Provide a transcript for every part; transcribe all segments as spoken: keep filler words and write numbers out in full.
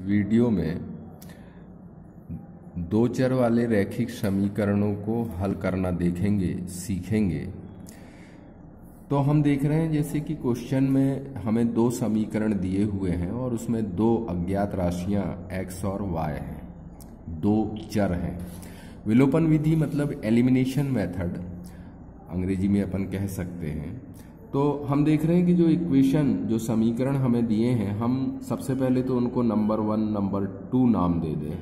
Video में दो चर वाले रैखिक समीकरणों को हल करना देखेंगे, सीखेंगे। तो हम देख रहे हैं जैसे कि क्वेश्चन में हमें दो समीकरण दिए हुए हैं और उसमें दो अज्ञात राशियां x और y हैं, दो चर हैं। विलोपन विधि मतलब एलिमिनेशन मेथड अंग्रेजी में अपन कह सकते हैं। तो हम देख रहे हैं कि जो इक्वेशन, जो समीकरण हमें दिए हैं, हम सबसे पहले तो उनको नंबर वन, नंबर टू नाम दे दें।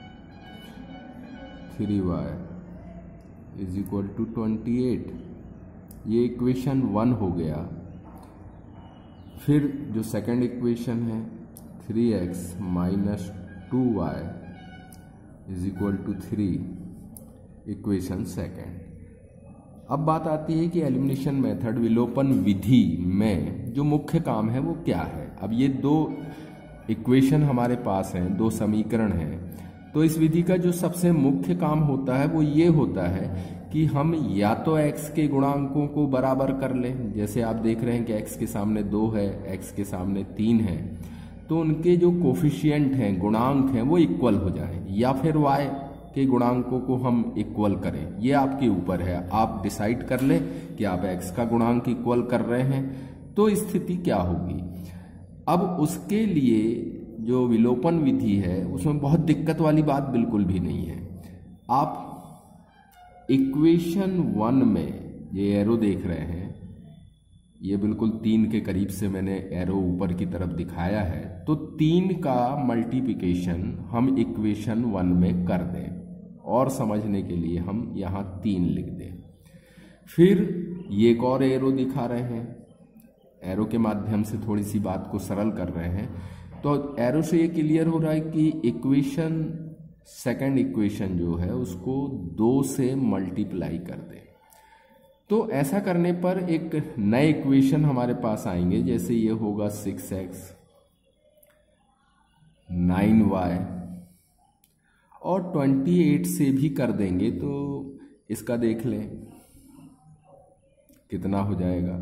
Three y is equal to twenty eight, ये इक्वेशन वन हो गया। फिर जो सेकंड इक्वेशन है three x minus two y is equal to three, equation second. अब बात आती है कि एलिमिनेशन मेथड, विलोपन विधि में जो मुख्य काम है वो क्या है। अब ये दो इक्वेशन हमारे पास हैं, दो समीकरण हैं, तो इस विधि का जो सबसे मुख्य काम होता है वो ये होता है कि हम या तो x के गुणांकों को बराबर कर लें, जैसे आप देख रहे हैं कि x के सामने दो है, x के सामने तीन है, तो उनके जो कोफिशिएंट हैं, गुणांक हैं, वो इक्वल हो जाए, या फिर y के गुणांकों को हम इक्वल करें। ये आपके ऊपर है, आप डिसाइड कर लें कि आप x का गुणांक इक्वल कर रहे हैं तो स्थिति क्या होगी। अब उसके लिए जो विलोपन विधि है उसमें बहुत दिक्कत वाली बात बिल्कुल भी नहीं है। आप इक्वेशन वन में ये एरो देख रहे हैं, ये बिल्कुल तीन के करीब से मैंने एरो ऊपर की तरफ दिखाया है, तो तीन का मल्टीप्लिकेशन हम इक्वेशन वन में कर दें और समझने के लिए हम यहाँ तीन लिख दें। फिर ये एक और एरो दिखा रहे हैं, एरो के माध्यम से थोड़ी सी बात को सरल कर रहे हैं। तो एरो से ये क्लियर हो रहा है कि इक्वेशन, सेकंड इक्वेशन जो है उसको दो से मल्टीप्लाई कर दें। तो ऐसा करने पर एक नए इक्वेशन हमारे पास आएंगे, जैसे ये होगा सिक्स एक्स नाइन वाई और ट्वेंटी एट से भी कर देंगे तो इसका देख लें कितना हो जाएगा।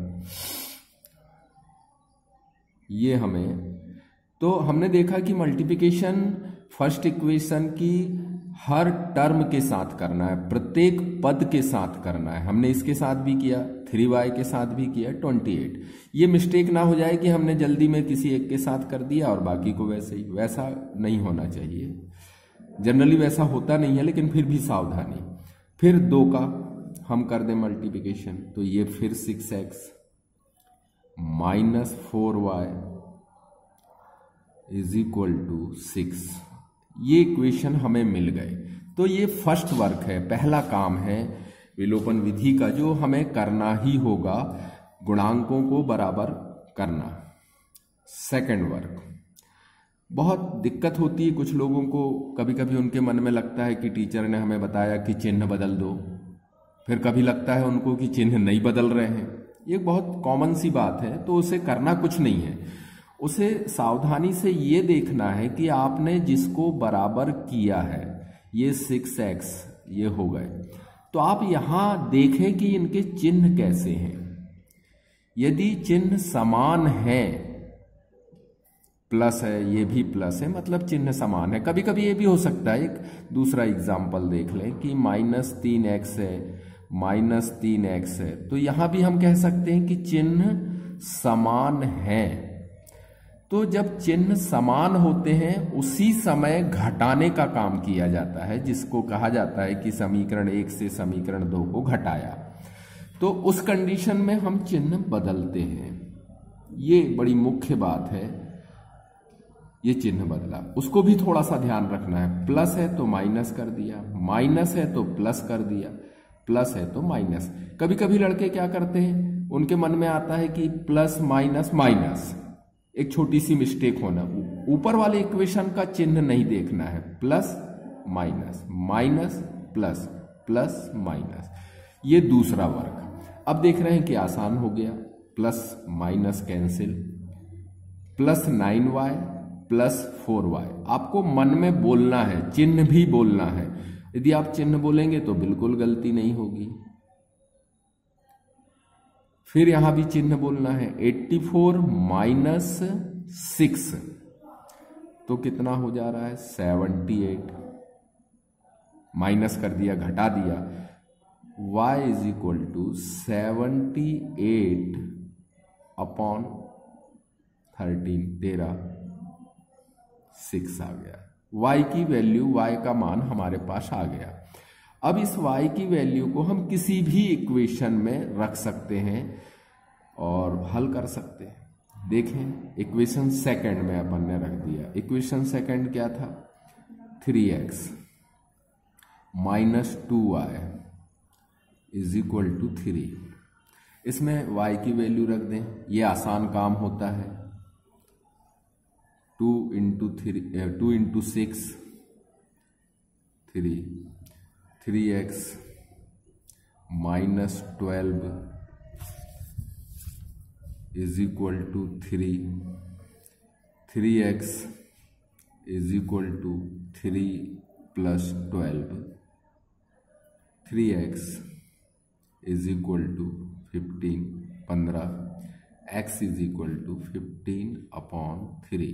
ये हमें, तो हमने देखा कि मल्टीप्लिकेशन फर्स्ट इक्वेशन की हर टर्म के साथ करना है, प्रत्येक पद के साथ करना है। हमने इसके साथ भी किया, थ्री वाई के साथ भी किया, ट्वेंटी एट। ये मिस्टेक ना हो जाए कि हमने जल्दी में किसी एक के साथ कर दिया और बाकी को वैसे ही, वैसा नहीं होना चाहिए। जनरली वैसा होता नहीं है, लेकिन फिर भी सावधानी। फिर दो का हम कर दें मल्टीप्लिकेशन, तो ये फिर six x minus four y is equal to six. ये इक्वेशन हमें मिल गए। तो ये फर्स्ट वर्क है, पहला काम है विलोपन विधि का, जो हमें करना ही होगा, गुणांकों को बराबर करना। सेकंड वर्क, बहुत दिक्कत होती है कुछ लोगों को, कभी कभी उनके मन में लगता है कि टीचर ने हमें बताया कि चिन्ह बदल दो, फिर कभी लगता है उनको कि चिन्ह नहीं बदल रहे हैं। ये बहुत कॉमन सी बात है, तो उसे करना कुछ नहीं है। उसे सावधानी से ये देखना है कि आपने जिसको बराबर किया है, ये सिक्स एक्स ये हो गए, तो आप यहां देखें कि इनके चिन्ह कैसे हैं। यदि चिन्ह समान है, प्लस है, ये भी प्लस है, मतलब चिन्ह समान है। कभी कभी ये भी हो सकता है, एक दूसरा एग्जाम्पल देख लें कि माइनस तीन एक्स है, माइनस तीन एक्स है, तो यहां भी हम कह सकते हैं कि चिन्ह समान है। तो जब चिन्ह समान होते हैं उसी समय घटाने का काम किया जाता है, जिसको कहा जाता है कि समीकरण एक से समीकरण दो को घटाया। तो उस कंडीशन में हम चिन्ह बदलते हैं। ये बड़ी मुख्य बात है, ये चिन्ह बदला, उसको भी थोड़ा सा ध्यान रखना है। प्लस है तो माइनस कर दिया, माइनस है तो प्लस कर दिया, प्लस है तो माइनस। कभी कभी लड़के क्या करते हैं, उनके मन में आता है कि प्लस माइनस माइनस, एक छोटी सी मिस्टेक होना, ऊपर वाले इक्वेशन का चिन्ह नहीं देखना है, plus minus minus plus plus minus. ये दूसरा वर्ग। अब देख रहे हैं कि आसान हो गया, plus minus cancel, plus nine y plus four y. आपको मन में बोलना है, चिन्ह भी बोलना है। यदि आप चिन्ह बोलेंगे तो बिल्कुल गलती नहीं होगी। फिर यहां भी चिन्ह बोलना है, एट्टी फोर माइनस सिक्स, तो कितना हो जा रहा है सेवेंटी एट, माइनस कर दिया, घटा दिया, y is equal to seventy eight upon thirteen, तेरह, सिक्स आ गया। y की वैल्यू, y का मान हमारे पास आ गया। अब इस y की वैल्यू को हम किसी भी इक्वेशन में रख सकते हैं और हल कर सकते हैं। देखें, इक्वेशन सेकंड में अपन ने रख दिया। इक्वेशन सेकंड क्या था, three x minus two y is equal to three. इसमें y की वैल्यू रख दें, ये आसान काम होता है। Two into three, two into six, three, three x minus twelve is equal to three, three x is equal to three plus twelve, three x is equal to fifteen, पंद्रह, x is equal to fifteen upon three,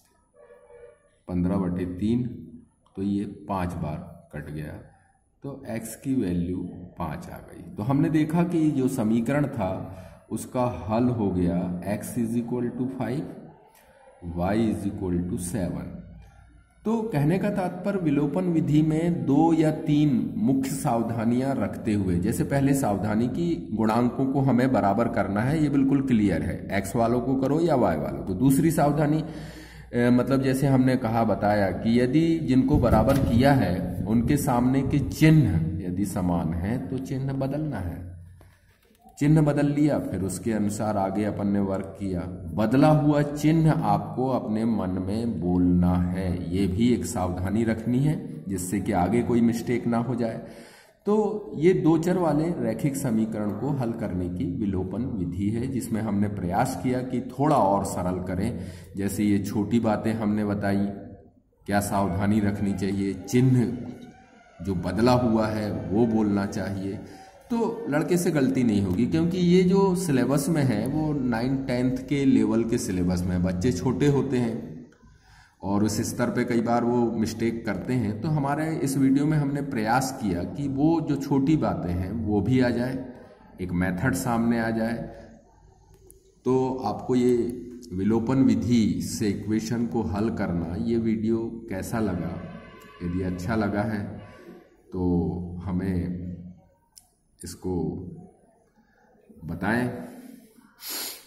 पंद्रह बटे तीन, तो ये पाँच बार cut गया, तो x की वैल्यू पाँच आ गई। तो हमने देखा कि जो समीकरण था उसका हल हो गया x is equal to five, y is equal to seven. तो कहने का तात्पर्य विलोपन विधि में दो या तीन मुख्य सावधानियां रखते हुए, जैसे पहले सावधानी की गुणांकों को हमें बराबर करना है, ये बिल्कुल क्लियर है, x वालों को करो या y वालों को। दूसरी सावधानी ए, मतलब जैसे हमने कहा बताया कि यदि जिनको बराबर किया है उनके सामने के चिन्ह यदि समान है तो चिन्ह बदलना है। चिन्ह बदल लिया, फिर उसके अनुसार आगे अपन ने वर्क किया। बदला हुआ चिन्ह आपको अपने मन में बोलना है, ये भी एक सावधानी रखनी है जिससे कि आगे कोई मिस्टेक ना हो जाए। तो ये दो चर वाले रैखिक समीकरण को हल करने की विलोपन विधि है, जिसमें हमने प्रयास किया कि थोड़ा और सरल करें। जैसे ये छोटी बातें हमने बताई, क्या सावधानी रखनी चाहिए, चिन्ह जो बदला हुआ है वो बोलना चाहिए, तो लड़के से गलती नहीं होगी। क्योंकि ये जो सिलेबस में है वो नाइन टेंथ के लेवल के सिलेबस में है, बच्चे छोटे होते हैं और उस स्तर पे कई बार वो मिस्टेक करते हैं। तो हमारे इस वीडियो में हमने प्रयास किया कि वो जो छोटी बातें हैं वो भी आ जाए, एक मेथड सामने आ जाए। तो आपको ये विलोपन विधि से इक्वेशन को हल करना, ये वीडियो कैसा लगा? यदि अच्छा लगा है तो हमें इसको बताएं।